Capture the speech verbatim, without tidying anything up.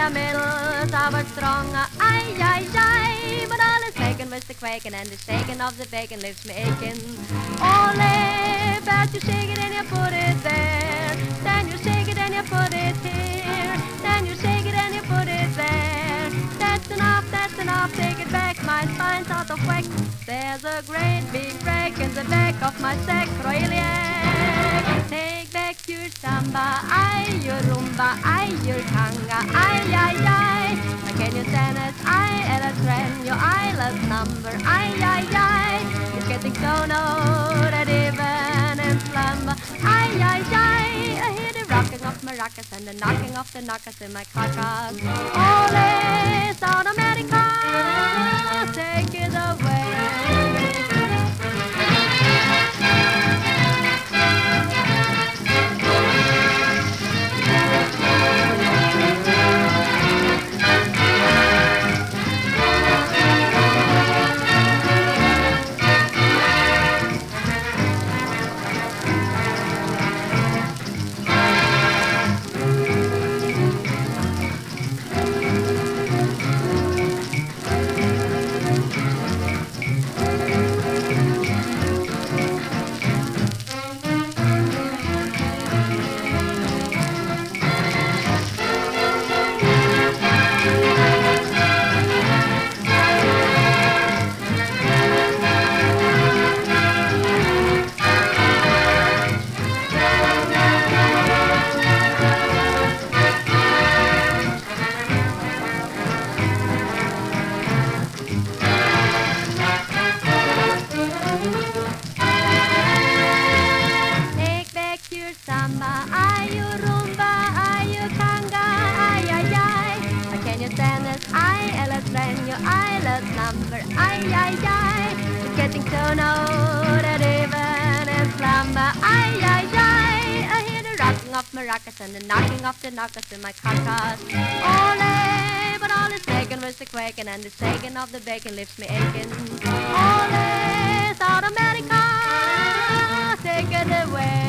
the middle's our stronger. Aye, aye, aye. But all is making with the quaking and the shaking of the bacon leaves me aching. Ole, first you shake it and you put it there. Then you shake it and you put it here. Then you shake it and you put it there. That's enough, that's enough, take it back. My spine's out of whack. There's a great big break in the back of my sacroiliac. Take back your samba, aye, your rumba, aye, your tanga, aye, aye, aye. Can you stand it? Aye, and a trend, your eyeless number, aye, aye, aye. It's getting so low that even in slumber, aye, aye, aye. I hear the rocking of maracas and the knocking of the knockers in my carcass. Ole, South America, take it away. And the knocking of the knockers in my carcass. Ole, but all is taken with the quaking and the shaking of the bacon leaves me aching. Ole, South America, take it away.